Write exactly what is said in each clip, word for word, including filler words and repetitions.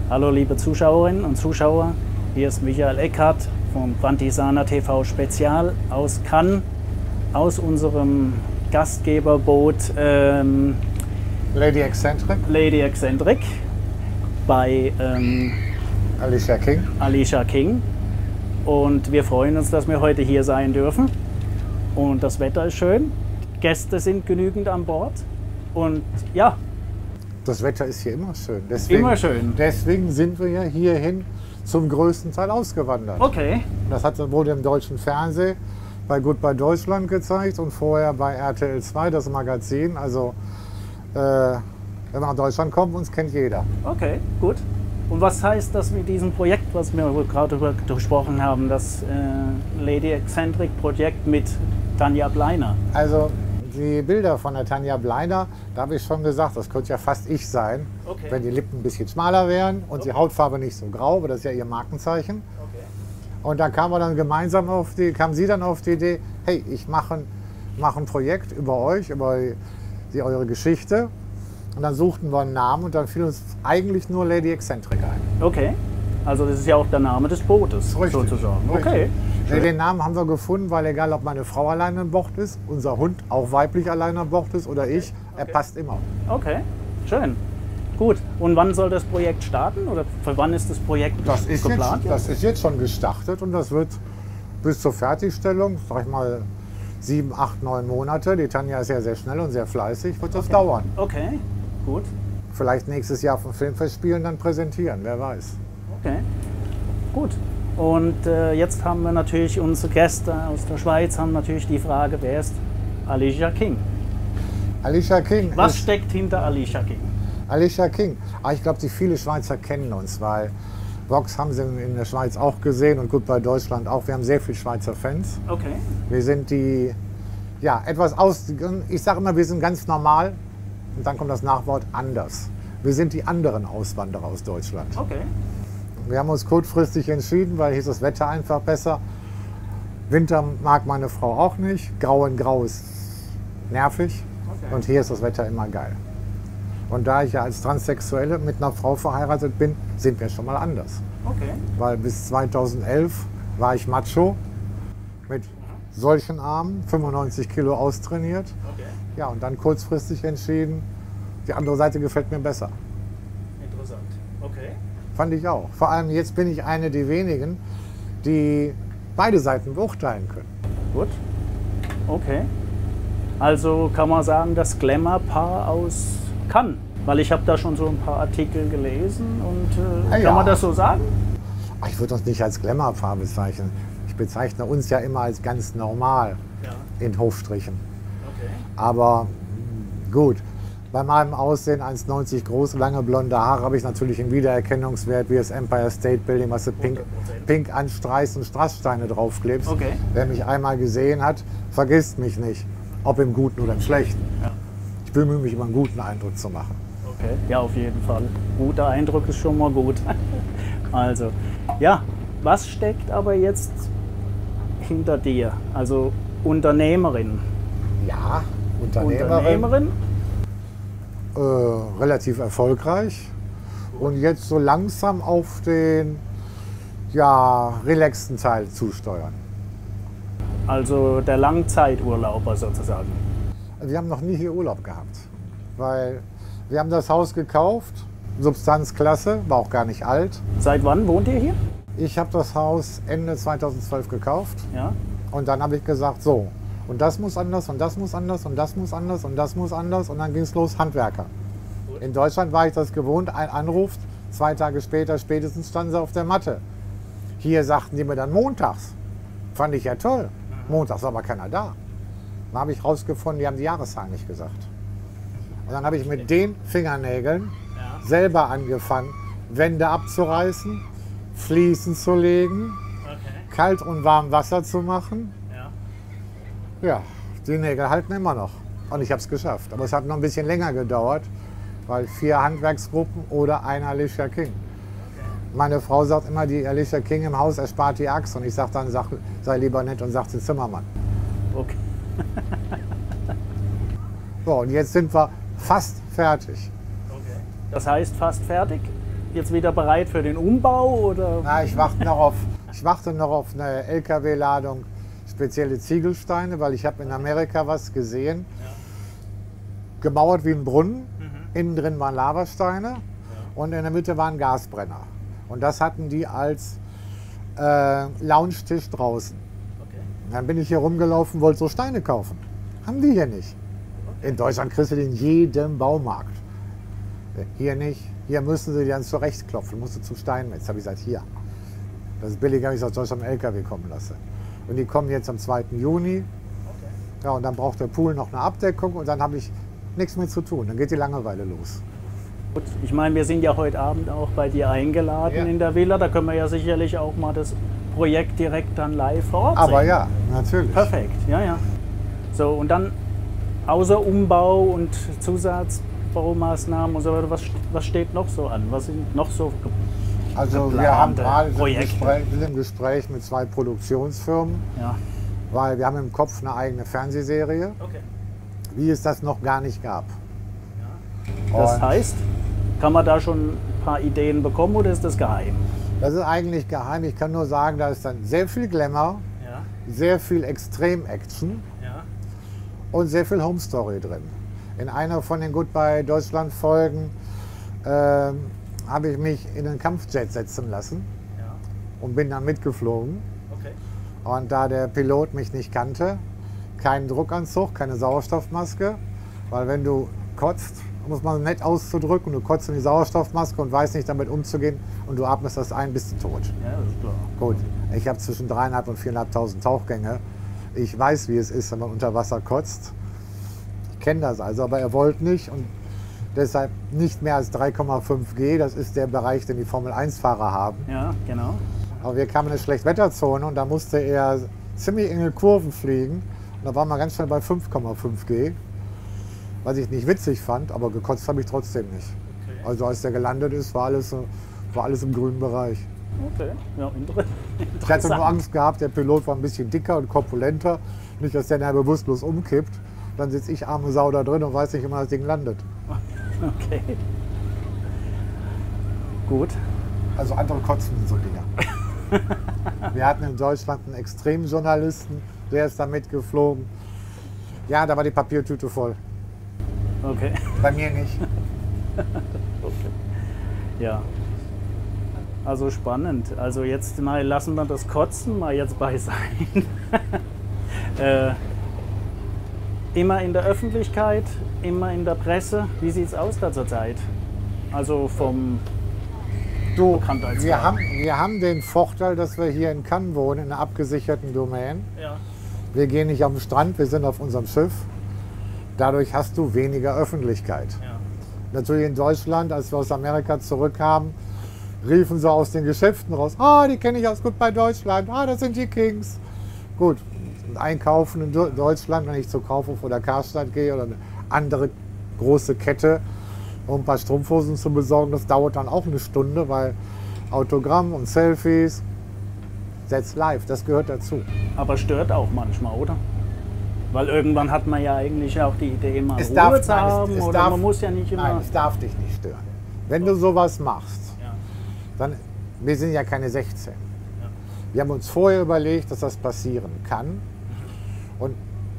Hallo liebe Zuschauerinnen und Zuschauer, hier ist Michael Eckhardt vom Brantisana T V Spezial aus Cannes, aus unserem Gastgeberboot ähm, Lady Eccentric. Lady Eccentric bei ähm, Alicia King. Alicia King. Und wir freuen uns, dass wir heute hier sein dürfen. Und das Wetter ist schön, Gäste sind genügend an Bord. Und ja. Das Wetter ist hier immer schön. Deswegen, immer schön. Deswegen sind wir ja hierhin zum größten Teil ausgewandert. Okay. Das hat, wurde im deutschen Fernsehen bei Goodbye Deutschland gezeigt und vorher bei R T L zwei, das Magazin. Also äh, wenn man nach Deutschland kommt, uns kennt jeder. Okay, gut. Und was heißt das mit diesem Projekt, was wir gerade darüber gesprochen haben, das äh, Lady Eccentric Projekt mit Tanja Bleiner? Also die Bilder von der Tanja Bleiner, da habe ich schon gesagt, das könnte ja fast ich sein, okay. Wenn die Lippen ein bisschen schmaler wären und okay. Die Hautfarbe nicht so grau, aber das ist ja ihr Markenzeichen. Okay. Und da kam, wir dann gemeinsam auf die, kam sie dann auf die Idee, hey, ich mache mach ein Projekt über euch, über die, eure Geschichte. Und dann suchten wir einen Namen und dann fiel uns eigentlich nur Lady Eccentric ein. Okay, also das ist ja auch der Name des Bootes, richtig, sozusagen. Richtig. Okay. Ja, den Namen haben wir gefunden, weil egal, ob meine Frau allein an Bord ist, unser Hund auch weiblich allein an Bord ist oder ich, er okay. passt immer. Okay, schön. Gut, und wann soll das Projekt starten oder für wann ist das Projekt das ist geplant? Jetzt, das ist jetzt schon gestartet und das wird bis zur Fertigstellung, sag ich mal, sieben, acht, neun Monate. Die Tanja ist ja sehr schnell und sehr fleißig, wird das okay. dauern. Okay, gut. Vielleicht nächstes Jahr vom Filmfestspielen dann präsentieren, wer weiß. Okay, gut. Und äh, jetzt haben wir natürlich unsere Gäste aus der Schweiz, haben natürlich die Frage, wer ist Alicia King? Alicia King. Was steckt hinter Alicia King? Alicia King. Aber ich glaube, die viele Schweizer kennen uns, weil Vox haben sie in der Schweiz auch gesehen und Goodbye Deutschland auch. Wir haben sehr viele Schweizer Fans. Okay. Wir sind die, ja, etwas aus, ich sage immer, wir sind ganz normal und dann kommt das Nachwort anders. Wir sind die anderen Auswanderer aus Deutschland. Okay. Wir haben uns kurzfristig entschieden, weil hier ist das Wetter einfach besser. Winter mag meine Frau auch nicht. Grau in Grau ist nervig. Okay. Und hier ist das Wetter immer geil. Und da ich ja als Transsexuelle mit einer Frau verheiratet bin, sind wir schon mal anders. Okay. Weil bis zweitausendelf war ich macho mit solchen Armen, fünfundneunzig Kilo austrainiert. Okay. Ja, und dann kurzfristig entschieden, die andere Seite gefällt mir besser. Interessant. Okay. Fand ich auch. Vor allem jetzt bin ich eine der wenigen, die beide Seiten beurteilen können. Gut. Okay. Also kann man sagen, das Glamour-Paar aus Cannes. Weil ich habe da schon so ein paar Artikel gelesen und äh, ah, ja. Kann man das so sagen? Ich würde uns nicht als Glamour-Paar bezeichnen. Ich bezeichne uns ja immer als ganz normal ja. in Hofstrichen. Okay. Aber gut. Bei meinem Aussehen eins neunzig groß, lange blonde Haare habe ich natürlich einen Wiedererkennungswert wie das Empire State Building, was du pink, pink anstreichst und Strasssteine draufklebst. Okay. Wer mich einmal gesehen hat, vergisst mich nicht, ob im Guten oder im Schlechten. Ja. Ich bemühe mich, immer einen guten Eindruck zu machen. Okay, ja, auf jeden Fall. Guter Eindruck ist schon mal gut. Also, ja, was steckt aber jetzt hinter dir? Also Unternehmerin. Ja, Unternehmerin. Unternehmerin. Äh, relativ erfolgreich und jetzt so langsam auf den ja, relaxten Teil zusteuern. Also der Langzeiturlauber sozusagen. Wir haben noch nie hier Urlaub gehabt, weil wir haben das Haus gekauft, Substanzklasse, war auch gar nicht alt. Seit wann wohnt ihr hier? Ich habe das Haus Ende zweitausendzwölf gekauft ja. Und dann habe ich gesagt, so, und das muss anders und das muss anders und das muss anders und das muss anders und dann ging es los, Handwerker. Gut. In Deutschland war ich das gewohnt, ein Anruf, zwei Tage später spätestens standen sie auf der Matte. Hier sagten die mir dann montags. Fand ich ja toll. Montags war aber keiner da. Dann habe ich rausgefunden, die haben die Jahreszahl nicht gesagt. Und dann habe ich mit den Fingernägeln ja. selber angefangen, Wände abzureißen, Fliesen zu legen, okay. kalt und warm Wasser zu machen. Ja. ja, die Nägel halten immer noch. Und ich habe es geschafft. Aber es hat noch ein bisschen länger gedauert, weil vier Handwerksgruppen oder ein Alicia King. Okay. Meine Frau sagt immer, die Alicia King im Haus erspart die Axt. Und ich sage dann, sag, sei lieber nett und sag den Zimmermann. Okay. So, und jetzt sind wir fast fertig. Okay. Das heißt fast fertig? jetzt wieder bereit für den Umbau? Oder? Na, ich warte noch auf, ich warte noch auf eine L K W-Ladung spezielle Ziegelsteine, weil ich habe in Amerika was gesehen. Ja. Gemauert wie ein Brunnen, mhm. innen drin waren Lavasteine ja. und in der Mitte waren Gasbrenner. Und das hatten die als äh, Lounge-Tisch draußen. Okay. Dann bin ich hier rumgelaufen, wollte so Steine kaufen. Haben die hier nicht. Okay. In Deutschland kriegst du die in jedem Baumarkt. Hier nicht. Hier müssen sie die dann zurechtklopfen. Musst du zu Steinmetz. Habe ich gesagt, hier. Das ist billiger, wenn ich aus Deutschland am L K W kommen lasse. Und die kommen jetzt am zweiten Juni. Okay. Ja, und dann braucht der Pool noch eine Abdeckung und dann habe ich nichts mehr zu tun. Dann geht die Langeweile los. Gut, ich meine, wir sind ja heute Abend auch bei dir eingeladen ja. in der Villa. Da können wir ja sicherlich auch mal das Projekt direkt dann live vor Ort Aber sehen. ja, natürlich. Perfekt, ja, ja. So, und dann außer Umbau und Zusatzbaumaßnahmen und so weiter, was, was steht noch so an? Was sind noch so Also wir haben gerade im Gespräch, sind im Gespräch mit zwei Produktionsfirmen, ja. weil wir haben im Kopf eine eigene Fernsehserie, okay. wie es das noch gar nicht gab. Ja. Das heißt, kann man da schon ein paar Ideen bekommen oder ist das geheim? Das ist eigentlich geheim. Ich kann nur sagen, da ist dann sehr viel Glamour, ja. sehr viel Extrem-Action ja. und sehr viel Home-Story drin. In einer von den Goodbye Deutschland-Folgen äh, habe ich mich in einen Kampfjet setzen lassen ja. und bin dann mitgeflogen. Okay. Und da der Pilot mich nicht kannte, keinen Druckanzug, keine Sauerstoffmaske, weil wenn du kotzt, um es mal nett auszudrücken, du kotzt in die Sauerstoffmaske und weißt nicht damit umzugehen und du atmest das ein, bist du tot. Ja, das ist klar. Gut, ich habe zwischen dreieinhalb und viereinhalbtausend Tauchgänge. Ich weiß, wie es ist, wenn man unter Wasser kotzt. Ich kenne das also, aber er wollte nicht und deshalb nicht mehr als drei Komma fünf G. Das ist der Bereich, den die Formel eins Fahrer haben. Ja, genau. Aber wir kamen in eine Schlechtwetterzone und da musste er ziemlich enge Kurven fliegen. Und da waren wir ganz schnell bei fünf Komma fünf G. Was ich nicht witzig fand, aber gekotzt habe ich trotzdem nicht. Okay. Also als der gelandet ist, war alles, war alles im grünen Bereich. Okay, ja, interessant. Ich hatte nur Angst gehabt, der Pilot war ein bisschen dicker und korpulenter. Nicht, dass der nachher bewusstlos umkippt. Dann sitze ich arme Sau da drin und weiß nicht, wie man das Ding landet. Okay. Gut. Also andere kotzen in so Dinger. Wir hatten in Deutschland einen Extremjournalisten, der ist da mitgeflogen. Ja, da war die Papiertüte voll. Okay. Bei mir nicht. Okay. Ja. Also spannend. Also jetzt mal lassen wir das Kotzen mal jetzt bei sein. äh, immer in der Öffentlichkeit, immer in der Presse. Wie sieht es aus da zurzeit? Also vom du, wir haben, wir haben den Vorteil, dass wir hier in Cannes wohnen, in einer abgesicherten Domain. Ja. Wir gehen nicht am Strand, wir sind auf unserem Schiff. Dadurch hast du weniger Öffentlichkeit. Ja. Natürlich in Deutschland, als wir aus Amerika zurückkamen, riefen sie aus den Geschäften raus, ah, die kenne ich aus Goodbye Deutschland, ah, das sind die Kings. Gut, einkaufen in Deutschland, wenn ich zur Kaufhof oder Karstadt gehe oder eine andere große Kette, um ein paar Strumpfhosen zu besorgen, das dauert dann auch eine Stunde, weil Autogramm und Selfies, that's live, das gehört dazu. Aber stört auch manchmal, oder? Weil irgendwann hat man ja eigentlich auch die Idee, mal es Ruhe darf, zu nein, haben, es, es oder darf, man muss ja nicht immer... Nein, es darf dich nicht stören. Wenn du sowas machst, ja. dann, wir sind ja keine sechzehn. Ja. Wir haben uns vorher überlegt, dass das passieren kann. Mhm. Und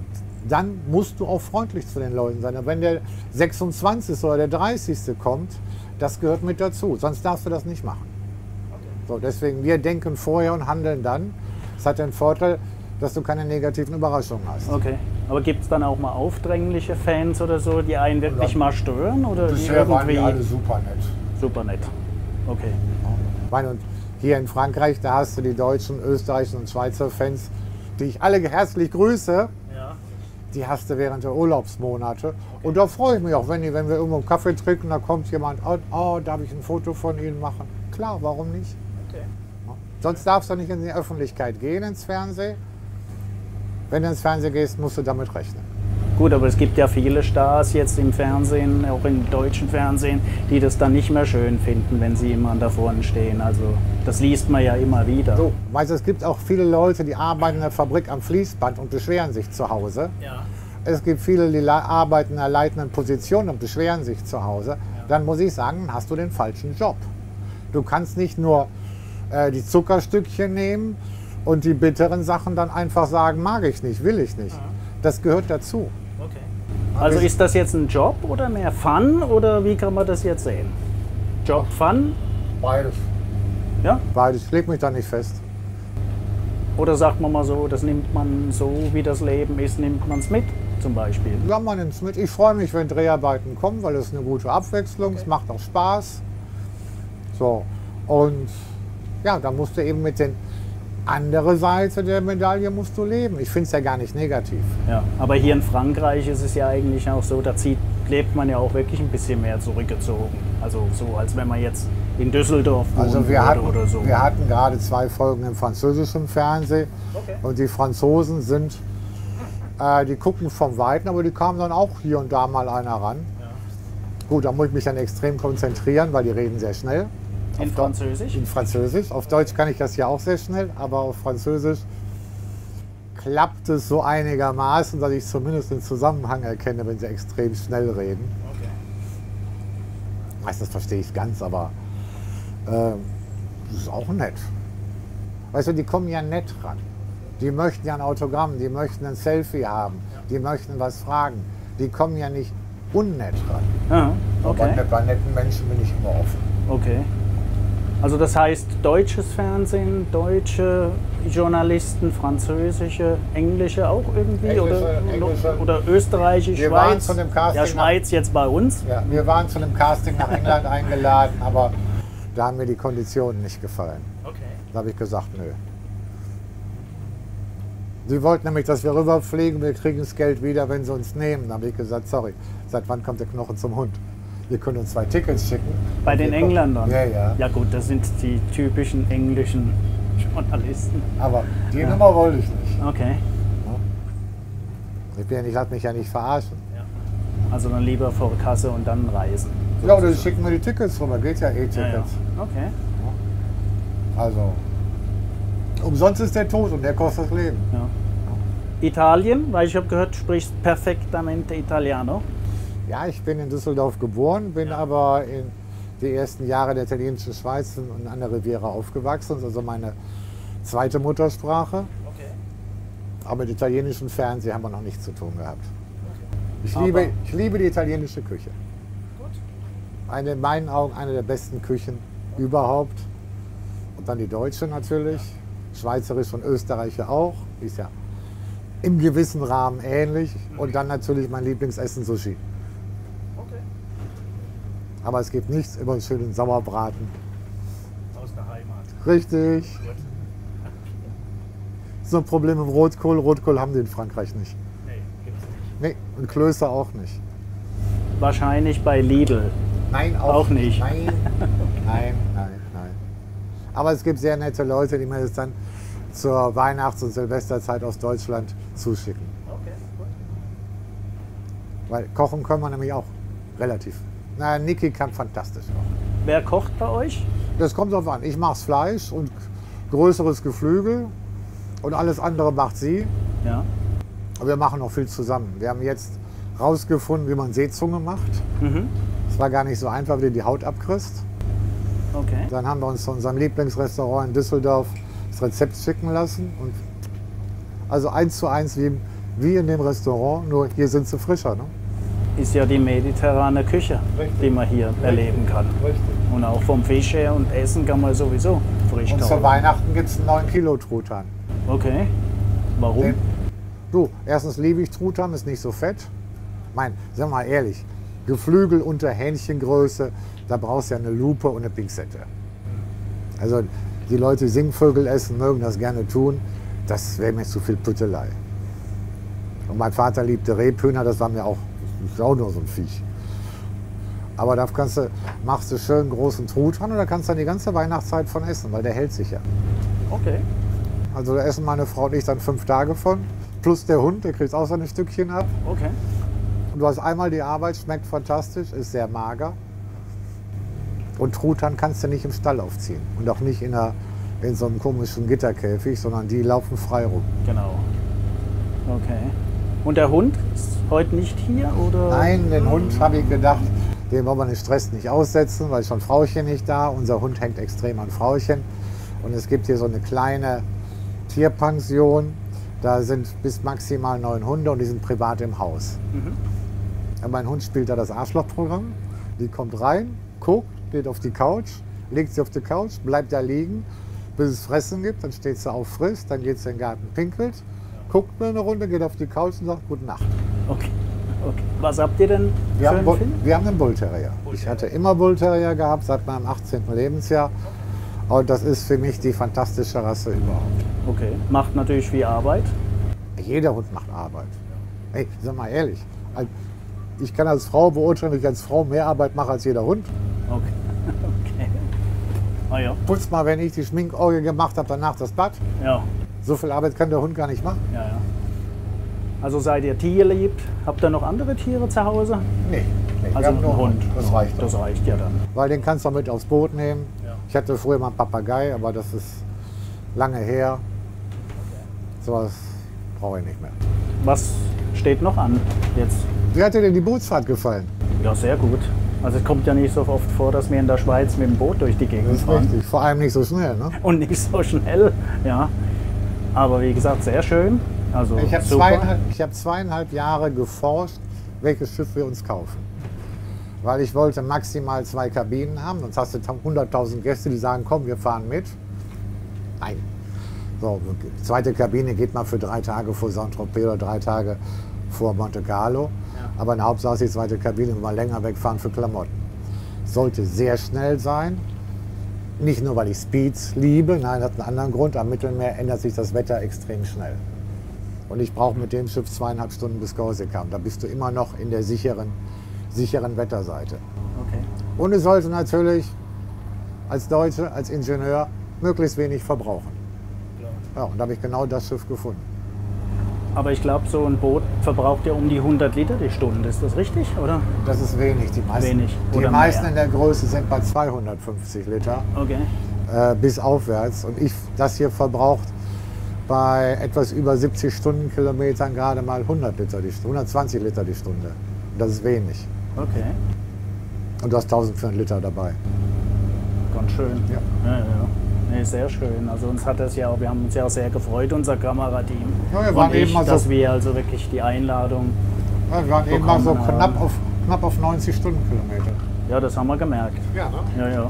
dann musst du auch freundlich zu den Leuten sein. Und wenn der sechsundzwanzigste oder der dreißigste kommt, das gehört mit dazu. Sonst darfst du das nicht machen. Okay. So, deswegen, wir denken vorher und handeln dann. Das hat den Vorteil, dass du keine negativen Überraschungen hast. Okay. Aber gibt es dann auch mal aufdringliche Fans oder so, die einen wirklich mal stören? Oder bisher waren die alle super nett. Super nett. Okay. Ich meine, und hier in Frankreich, da hast du die deutschen, österreichischen und Schweizer Fans, die ich alle herzlich grüße. Ja. Die hast du während der Urlaubsmonate. Okay. Und da freue ich mich auch, wenn, die, wenn wir irgendwo einen Kaffee trinken, da kommt jemand, oh, oh, darf ich ein Foto von Ihnen machen? Klar, warum nicht? Okay. Ja. Sonst darfst du nicht in die Öffentlichkeit gehen, ins Fernsehen. Wenn du ins Fernsehen gehst, musst du damit rechnen. Gut, aber es gibt ja viele Stars jetzt im Fernsehen, auch im deutschen Fernsehen, die das dann nicht mehr schön finden, wenn sie immer da vorne stehen. Also das liest man ja immer wieder. So, weißt, es gibt auch viele Leute, die arbeiten in der Fabrik am Fließband und beschweren sich zu Hause. Ja. Es gibt viele, die arbeiten in einer leitenden Position und beschweren sich zu Hause. Ja. Dann muss ich sagen, hast du den falschen Job. Du kannst nicht nur äh, die Zuckerstückchen nehmen und die bitteren Sachen dann einfach sagen, mag ich nicht, will ich nicht. Das gehört dazu. Okay. Also ist das jetzt ein Job oder mehr Fun oder wie kann man das jetzt sehen? Job, Fun? Beides. Ja? Beides. Ich leg mich da nicht fest. Oder sagt man mal so, das nimmt man so, wie das Leben ist, nimmt man es mit zum Beispiel? Ja, man nimmt es mit. Ich freue mich, wenn Dreharbeiten kommen, weil es eine gute Abwechslung, es Okay. macht auch Spaß. So. Und ja, da musst du eben mit den andere Seite der Medaille musst du leben. Ich finde es ja gar nicht negativ. Ja, aber hier in Frankreich ist es ja eigentlich auch so, da zieht, lebt man ja auch wirklich ein bisschen mehr zurückgezogen. Also so, als wenn man jetzt in Düsseldorf wohnen Also wir würde hatten, oder so. wir hatten gerade zwei Folgen im französischen Fernsehen. Okay. Und die Franzosen sind, äh, die gucken vom Weiten, aber die kamen dann auch hier und da mal einer ran. Ja. Gut, da muss ich mich dann extrem konzentrieren, weil die reden sehr schnell. In Auf Französisch? In Französisch. Auf Deutsch kann ich das ja auch sehr schnell, aber auf Französisch klappt es so einigermaßen, dass ich zumindest den Zusammenhang erkenne, wenn sie extrem schnell reden. Okay. Meistens verstehe ich es ganz, aber äh, das ist auch nett. Weißt du, die kommen ja nett ran. Die möchten ja ein Autogramm, die möchten ein Selfie haben, die möchten was fragen. Die kommen ja nicht unnett ran. Ja, Aber okay. bei, bei netten Menschen bin ich immer offen. Okay. Also das heißt deutsches Fernsehen, deutsche Journalisten, französische, englische auch irgendwie? Englische, oder, englische. oder österreichisch, Wir waren Schweiz? zu dem Casting Ja, Schweiz jetzt bei uns. Ja, wir waren zu einem Casting nach England eingeladen, aber da haben mir die Konditionen nicht gefallen. Okay. Da habe ich gesagt, nö. Sie wollten nämlich, dass wir rüberfliegen, wir kriegen das Geld wieder, wenn sie uns nehmen. Da habe ich gesagt, sorry, seit wann kommt der Knochen zum Hund? Wir können uns zwei Tickets schicken. Bei den Wir kommen- Engländern? Ja, ja. Ja gut, das sind die typischen englischen Journalisten. Aber die Nummer wollte ich nicht. Okay. Ich, bin, ich lasse mich ja nicht verarschen. Also dann lieber vor Kasse und dann reisen. Ja, oder sie schicken mir die Tickets rüber, geht ja E-Tickets. Ja, ja. Okay. Also, umsonst ist der Tod und der kostet das Leben. Ja. Italien, weil ich habe gehört, du sprichst perfektamente Italiano. Ja, ich bin in Düsseldorf geboren, bin aber in die ersten Jahre der italienischen Schweiz und an der Riviera aufgewachsen. Das ist also meine zweite Muttersprache. Okay. Aber mit italienischem Fernsehen haben wir noch nichts zu tun gehabt. Ich Aber- liebe, ich liebe die italienische Küche. Gut. Eine, in meinen Augen eine der besten Küchen überhaupt. Und dann die deutsche natürlich. Schweizerische und österreichische auch. Ist ja im gewissen Rahmen ähnlich. Und dann natürlich mein Lieblingsessen Sushi. Okay. Aber es gibt nichts über einen schönen Sauerbraten. Aus der Heimat. Richtig. Gut. So ein Problem im Rotkohl. Rotkohl haben die in Frankreich nicht. Nee, gibt's nicht. Nee, und Klöße auch nicht. Wahrscheinlich bei Lidl. Nein, Auch nicht. Nein, nein, nein, nein. Aber es gibt sehr nette Leute, die mir das dann zur Weihnachts- und Silvesterzeit aus Deutschland zuschicken. Okay, gut. Weil kochen können wir nämlich auch relativ. Na, Niki kann fantastisch kochen. Wer kocht bei euch? Das kommt drauf an. Ich mach's Fleisch und größeres Geflügel und alles andere macht sie. Ja. Aber wir machen noch viel zusammen. Wir haben jetzt rausgefunden, wie man Seezunge macht. Mhm. Es war gar nicht so einfach, wie du die Haut abkriegst. Okay. Dann haben wir uns zu unserem Lieblingsrestaurant in Düsseldorf das Rezept schicken lassen. Und also eins zu eins wie, wie in dem Restaurant, nur hier sind sie frischer. Ne? Ist ja die mediterrane Küche, Richtig. die man hier erleben kann. Richtig. Und auch vom Fisch her und Essen kann man sowieso frisch Und zu kaufen. Weihnachten gibt es einen neun Kilo Truthahn. Okay. Warum? Den, du, erstens liebe ich Truthahn, ist nicht so fett. Mein, sag mal ehrlich, Geflügel unter Hähnchengröße, da brauchst du ja eine Lupe und eine Pinzette. Also die Leute, die Singvögel essen, mögen das gerne tun. Das wäre mir zu viel Püttelei. Und mein Vater liebte Rebhühner, das war mir auch, das ist auch nur so ein Viech. Aber da kannst du, machst du schön großen Truthahn und da kannst du dann die ganze Weihnachtszeit von essen, weil der hält sich ja. Okay. Also da essen meine Frau und ich dann fünf Tage von. Plus der Hund, der kriegt auch seine Stückchen ab. Okay. Und du hast einmal die Arbeit, schmeckt fantastisch, ist sehr mager. Und Truthahn kannst du nicht im Stall aufziehen. Und auch nicht in, einer, in so einem komischen Gitterkäfig, sondern die laufen frei rum. Genau. Okay. Und der Hund ist heute nicht hier oder? Nein, den Hund habe ich gedacht, Den wollen wir den Stress nicht aussetzen, weil schon Frauchen nicht da. Unser Hund hängt extrem an Frauchen. Und es gibt hier so eine kleine Tierpension. Da sind bis maximal neun Hunde und die sind privat im Haus. Mhm. Und mein Hund spielt da das Arschlochprogramm. Die kommt rein, guckt, geht auf die Couch, legt sie auf die Couch, bleibt da liegen, bis es Fressen gibt. Dann steht sie auf, frisst, dann geht sie in den Garten, pinkelt, guckt mir eine Runde, geht auf die Couch und sagt Gute Nacht. Okay. Okay. Was habt ihr denn Wir für haben, einen Bull, Film? wir haben einen Bullterrier. Ich hatte immer Bullterrier gehabt, seit meinem achtzehnten Lebensjahr. Und das ist für mich die fantastische Rasse überhaupt. Okay. Macht natürlich viel Arbeit. Jeder Hund macht Arbeit. Hey, sag mal ehrlich, ich kann als Frau beurteilen, dass ich als Frau mehr Arbeit mache als jeder Hund. Okay. Okay. Ah ja. Putz mal, wenn ich die Schminkorgel gemacht habe, danach das Bad. Ja. So viel Arbeit kann der Hund gar nicht machen. Ja, ja. Also seid ihr tierliebt? Habt ihr noch andere Tiere zu Hause? Nee, nee wir Also haben ein nur einen Hund. Das reicht doch. Das reicht ja dann. Weil den kannst du mit aufs Boot nehmen. Ja. Ich hatte früher mal einen Papagei, aber das ist lange her. Sowas brauche ich nicht mehr. Was steht noch an jetzt? Wie hat dir denn die Bootsfahrt gefallen? Ja, sehr gut. Also es kommt ja nicht so oft vor, dass wir in der Schweiz mit dem Boot durch die Gegend Das ist fahren. richtig. Vor allem nicht so schnell. Ne? Und nicht so schnell, ja. Aber wie gesagt, sehr schön. Also Ich habe super. zweieinhalb, ich hab zweieinhalb Jahre geforscht, welches Schiff wir uns kaufen. Weil ich wollte maximal zwei Kabinen haben, sonst hast du hunderttausend Gäste, die sagen, komm, wir fahren mit. Nein. So, die zweite Kabine geht mal für drei Tage vor Saint-Tropez oder drei Tage vor Monte Carlo. Ja. Aber in der Hauptsache ist die zweite Kabine, wenn wir länger wegfahren für Klamotten. Sollte sehr schnell sein. Nicht nur, weil ich Speeds liebe, nein, das hat einen anderen Grund. Am Mittelmeer ändert sich das Wetter extrem schnell. Und ich brauche mit dem Schiff zweieinhalb Stunden bis Korsika. Da bist du immer noch in der sicheren, sicheren Wetterseite. Okay. Und es sollte natürlich als Deutsche, als Ingenieur möglichst wenig verbrauchen. Ja, und da habe ich genau das Schiff gefunden. Aber ich glaube, so ein Boot verbraucht ja um die hundert Liter die Stunde. Ist das richtig, oder? Das ist wenig. Die meisten, Wenig. die Oder meisten mehr. in der Größe sind bei zweihundertfünfzig Liter Okay. äh, bis aufwärts. Und ich, das hier verbraucht bei etwas über siebzig Stundenkilometern gerade mal hundert Liter die Stunde, hundertzwanzig Liter die Stunde. Und das ist wenig. Okay. Und du hast eintausendvierhundert Liter dabei. Ganz schön. Ja. Ja, ja. Nee, sehr schön. Also uns hat das ja auch, wir haben uns ja auch sehr gefreut, unser Kamerateam. Ja, wir waren und ich, eben mal so- dass wir also wirklich die Einladung, Ja, wir waren eben mal so bekommen knapp haben. auf, knapp auf neunzig Stundenkilometer. ja, das haben wir gemerkt. Ja, ne? Ja, ja.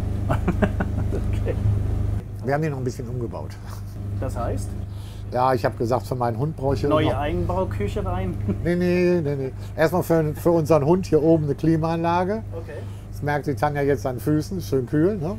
Okay. Wir haben die noch ein bisschen umgebaut. Das heißt, Ja, ich habe gesagt, für meinen Hund brauche ich hier neue noch... Eigenbauküche rein. Nee, nee, nee, nee. Erstmal für, für unseren Hund hier oben eine Klimaanlage. Okay. Das merkt die Tanja jetzt an den Füßen, schön kühl. Ne? Ja.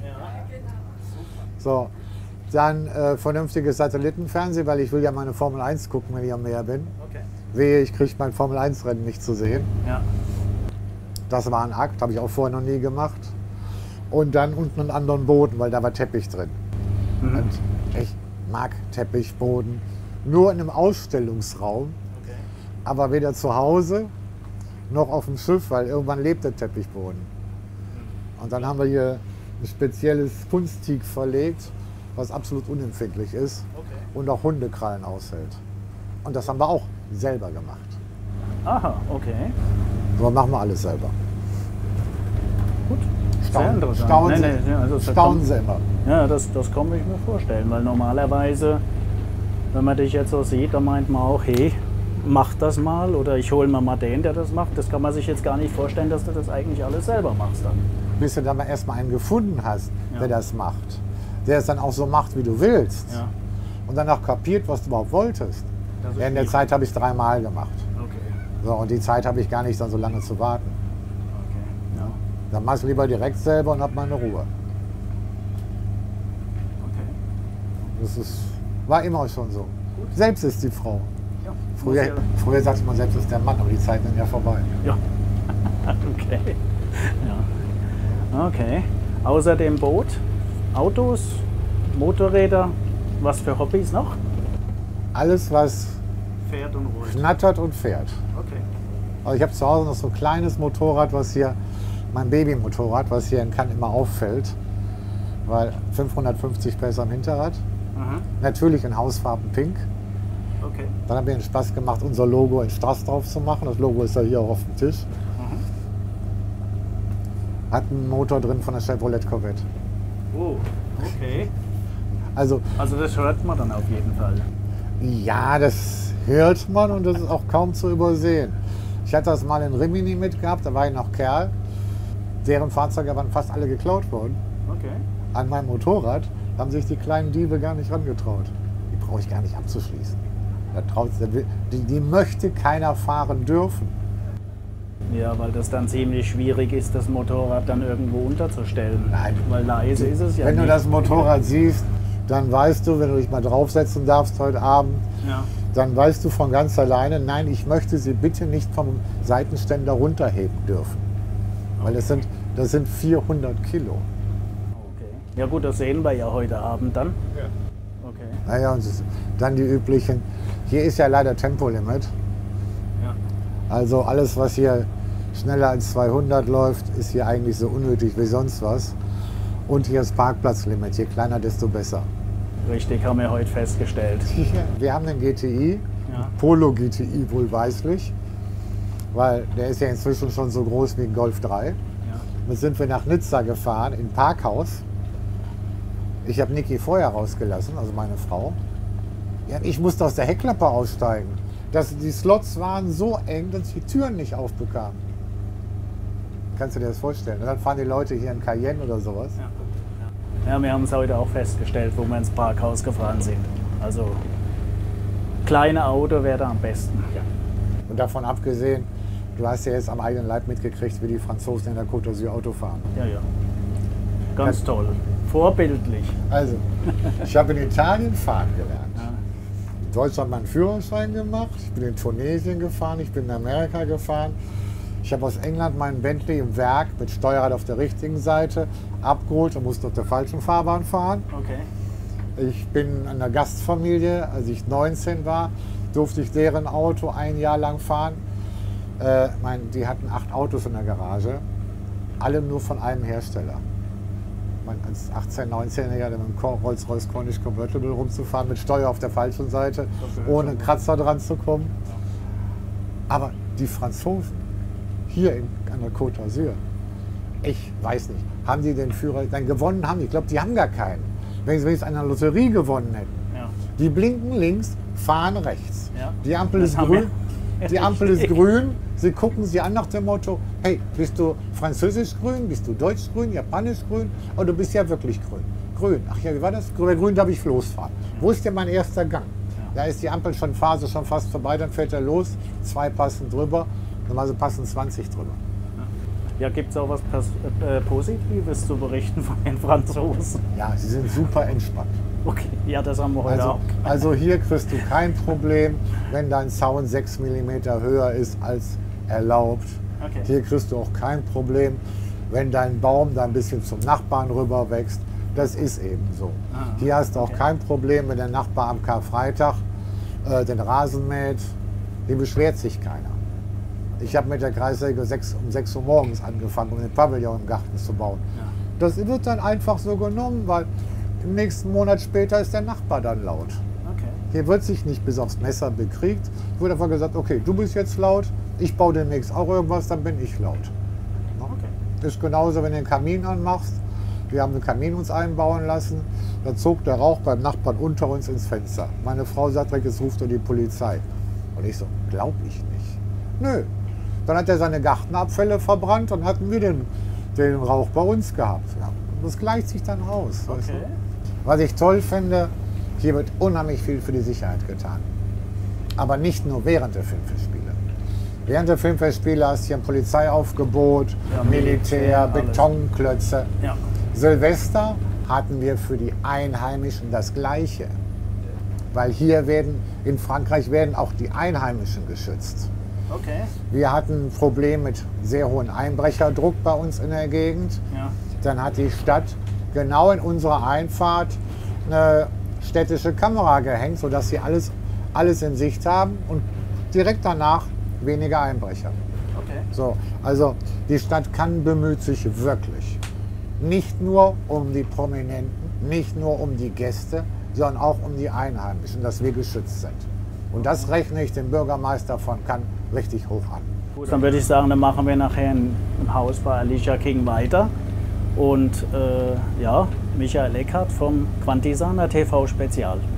So. Dann äh, vernünftiges Satellitenfernsehen, weil ich will ja meine Formel eins gucken, wenn ich am Meer bin. Okay. Wehe, ich kriege mein Formel eins Rennen nicht zu sehen. Ja. Das war ein Akt, habe ich auch vorher noch nie gemacht. Und dann unten einen anderen Boden, weil da war Teppich drin. Mhm. Und ich mag Teppichboden. Nur in einem Ausstellungsraum, Okay. aber weder zu Hause noch auf dem Schiff, weil irgendwann lebt der Teppichboden. Und dann haben wir hier ein spezielles Kunstteak verlegt, was absolut unempfindlich ist Okay. und auch Hundekrallen aushält. Und das haben wir auch selber gemacht. Aha, okay. So machen wir alles selber. Gut. Sehr Staunen, interessant. staunen, Nee, Sie, nee, ja, also das staunen kann- Sie immer. Ja, das, das kann ich mir vorstellen, weil normalerweise, wenn man dich jetzt so sieht, dann meint man auch, hey, mach das mal oder ich hole mir mal den, der das macht. Das kann man sich jetzt gar nicht vorstellen, dass du das eigentlich alles selber machst dann. Bis du dann mal erstmal einen gefunden hast, Ja. der das macht. Der es dann auch so macht, wie du willst. Ja. Und dann auch kapiert, was du überhaupt wolltest. Das ist Ja, in der viel. Zeit habe ich es dreimal gemacht. Okay. So, und die Zeit habe ich gar nicht, dann so lange zu warten. Okay. Ja. Dann mach ich lieber direkt selber und habe meine Ruhe. Okay. Das ist, war immer schon so. Selbst ist die Frau. Ja. Früher, Muss früher sagte man, selbst ist der Mann, aber die Zeiten sind ja vorbei. Ja. Ja. Okay. Ja. Okay. Außer dem Boot, Autos, Motorräder, was für Hobbys noch? Alles, was Pferd und Ruhe. knattert und fährt. Okay. Also ich habe zu Hause noch so ein kleines Motorrad, was hier, mein Babymotorrad, was hier in Cannes immer auffällt. Weil fünfhundertfünfzig PS am Hinterrad. Aha. Natürlich in Hausfarben pink. Okay. Dann hat mir den Spaß gemacht, unser Logo in Strass drauf zu machen. Das Logo ist ja hier auch auf dem Tisch. Aha. hat einen Motor drin von der Chevrolet Corvette. Oh, okay. Also, Also das hört man dann auf jeden Fall. ja, das hört man und das ist auch kaum zu übersehen. Ich hatte das mal in Rimini mitgehabt, da war ich noch Kerl. Deren Fahrzeuge waren fast alle geklaut worden. Okay. An meinem Motorrad haben sich die kleinen Diebe gar nicht rangetraut. Die brauche ich gar nicht abzuschließen. Da traut, die, die möchte keiner fahren dürfen. Ja, weil das dann ziemlich schwierig ist, das Motorrad dann irgendwo unterzustellen. Nein. Weil leise ist es ja Wenn nicht. du das Motorrad siehst, dann weißt du, wenn du dich mal draufsetzen darfst heute Abend, Ja. dann weißt du von ganz alleine, nein, ich möchte sie bitte nicht vom Seitenständer runterheben dürfen. Weil das sind, das sind vierhundert Kilo. Okay. Ja gut, das sehen wir ja heute Abend dann. Ja. Okay. Naja, und es- dann die üblichen, hier ist ja leider Tempolimit. Ja. Also alles, was hier schneller als zweihundert läuft, ist hier eigentlich so unnötig wie sonst was. Und hier ist Parkplatzlimit, je kleiner, desto besser. Richtig, haben wir heute festgestellt. Wir haben den G T I, Ja. Polo G T I wohlweislich, weil der ist ja inzwischen schon so groß wie ein Golf drei. Ja. Jetzt sind wir nach Nizza gefahren, in Parkhaus. Ich habe Niki vorher rausgelassen, also meine Frau. Ja, ich musste aus der Heckklappe aussteigen. Das, die Slots waren so eng, dass ich die Türen nicht aufbekam. Kannst du dir das vorstellen? Und dann fahren die Leute hier in Cayenne oder sowas. Ja. Ja, wir haben es heute auch festgestellt, wo wir ins Parkhaus gefahren sind. Also kleine Auto wäre da am besten. Ja. Und davon abgesehen, du hast ja jetzt am eigenen Leib mitgekriegt, wie die Franzosen in der Côte d'Azur Auto fahren. Ja, ja. Ganz toll. Vorbildlich. Also, ich habe in Italien fahren gelernt. Ja. In Deutschland meinen Führerschein gemacht. Ich bin in Tunesien gefahren. Ich bin in Amerika gefahren. Ich habe aus England meinen Bentley im Werk mit Steuerrad auf der richtigen Seite abgeholt und musste auf der falschen Fahrbahn fahren. Okay. Ich bin an der Gastfamilie, als ich neunzehn war, durfte ich deren Auto ein Jahr lang fahren. Äh, mein, die hatten acht Autos in der Garage, alle nur von einem Hersteller. Mein, als achtzehn-, neunzehnjähriger mit dem Rolls-Royce Corniche Convertible rumzufahren, mit Steuer auf der falschen Seite, Okay. ohne einen Kratzer dran zu kommen. Aber die Franzosen, hier in, an der Côte d'Azur, ich weiß nicht, haben die den Führer, dann gewonnen haben die, ich glaube, die haben gar keinen. Wenn sie wenigstens an einer Lotterie gewonnen hätten. Ja. Die blinken links, fahren rechts. Ja. Die Ampel Das ist haben grün. wir. Die Ampel ist Richtig. grün. Sie gucken sie an nach dem Motto, hey, bist du französisch grün, bist du deutsch grün, japanisch grün? Oh, du bist ja wirklich grün. Grün. Ach ja, wie war das? Bei grün darf ich losfahren. Wo ist denn mein erster Gang? Da ist die Ampel schon Phase schon fast vorbei, dann fährt er los. Zwei passen drüber. Normalerweise passen zwanzig drüber. Ja, gibt es auch was Pers äh, Positives zu berichten von den Franzosen? Ja, sie sind super entspannt. Okay, ja, das haben wir heute Also, auch. also hier kriegst du kein Problem, wenn dein Zaun sechs Millimeter höher ist als erlaubt. Okay. Hier kriegst du auch kein Problem, wenn dein Baum da ein bisschen zum Nachbarn rüber wächst. Das ist eben so. Ah, Hier hast du auch okay. kein Problem, wenn der Nachbar am Karfreitag äh, den Rasen mäht. Dem beschwert sich keiner. Ich habe mit der Kreissäge sechs, um sechs Uhr morgens angefangen, um den Pavillon im Garten zu bauen. Ja. Das wird dann einfach so genommen, weil im nächsten Monat später ist der Nachbar dann laut. Okay. Hier wird sich nicht bis aufs Messer bekriegt. Es wird einfach gesagt, okay, du bist jetzt laut, ich baue demnächst auch irgendwas, dann bin ich laut. Okay. Ist genauso, wenn du den Kamin anmachst. Wir haben den Kamin uns einbauen lassen. Da zog der Rauch beim Nachbarn unter uns ins Fenster. Meine Frau sagt direkt, jetzt ruft er die Polizei. Und ich so, glaub ich nicht. Nö. Dann hat er seine Gartenabfälle verbrannt und hatten wir den, den Rauch bei uns gehabt. Ja, das gleicht sich dann aus. Weißt du? Okay. Was ich toll finde, hier wird unheimlich viel für die Sicherheit getan. Aber nicht nur während der Filmfestspiele. Während der Filmfestspiele hast du hier ein Polizeiaufgebot, Ja, Militär, Militär, alles. Betonklötze. Ja. Silvester hatten wir für die Einheimischen das Gleiche. Weil hier werden, in Frankreich werden auch die Einheimischen geschützt. Okay. Wir hatten ein Problem mit sehr hohem Einbrecherdruck bei uns in der Gegend. Ja. Dann hat die Stadt genau in unserer Einfahrt eine städtische Kamera gehängt, sodass sie alles, alles in Sicht haben und direkt danach weniger Einbrecher. Okay. So, also die Stadt kann bemüht sich wirklich. Nicht nur um die Prominenten, nicht nur um die Gäste, sondern auch um die Einheimischen, dass wir geschützt sind. Und das rechne ich dem Bürgermeister von Cannes richtig hoch an. Gut, dann würde ich sagen, dann machen wir nachher ein, ein Haus bei Alicia King weiter. Und äh, ja, Michael Eckhardt vom Quantisaner T V Spezial.